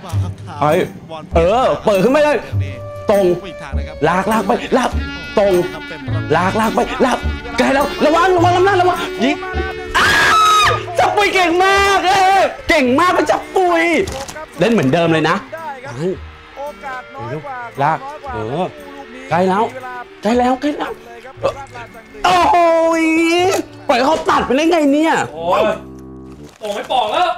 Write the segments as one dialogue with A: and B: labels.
A: ไอ้เปิดขึ้นไม่ได้ตรงลากไปลากตรงลากไปลากไกลแล้วระวังลำหน้าระวังยิงจับปุยเก่งมากเก่งมากเป็นจับปุยเล่นเหมือนเดิมเลยนะลากใกล้แล้วโอ้ยปล่อยเขาตัดไปได้ไงเนี่ย
B: โอ้ยโอ้ไม่ปอกแล้ว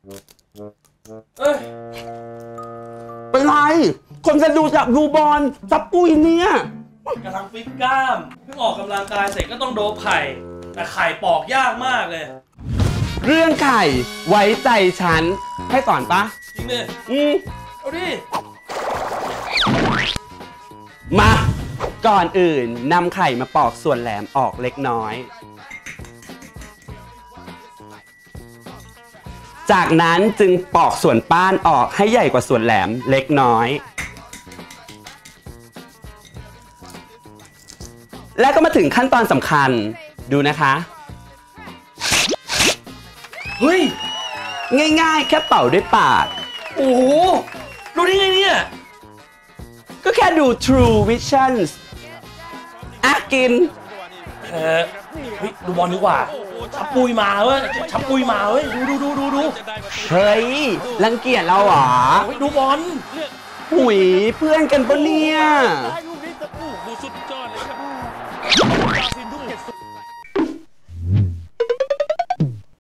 A: เป็นไรคนจะดูบอลจับปุยเนี่ย
B: กำลังฟิตกล้ามเพิ่งออกกำลังกายเสร็จก็ต้องโดบไข่แต่ไข่ปอกยากมากเลย
A: เรื่องไข่ไว้ใจฉันให้สอนปะ
B: จริงดิเอาดิ
A: มาก่อนอื่นนำไข่มาปอกส่วนแหลมออกเล็กน้อยจากนั้นจึงปอกส่วนป้านออกให้ใหญ่กว่าส่วนแหลมเล็กน้อยและก็มาถึงขั้นตอนสำคัญดูนะคะ
B: เฮ้ย
A: ง่ายๆแค่เป่าด้วยปาก
B: โอ้โหรู้ได้ไงเนี่ย
A: ก็แค่ดู True Vision กิน
B: เฮ้ยดูบอลดีกว่าชับปุยมาเว้ยดู
A: เฮ้ยรังเกียจเราเหรอ
B: ดูบอล
A: หุยเพื่อนกันปะเนี่ย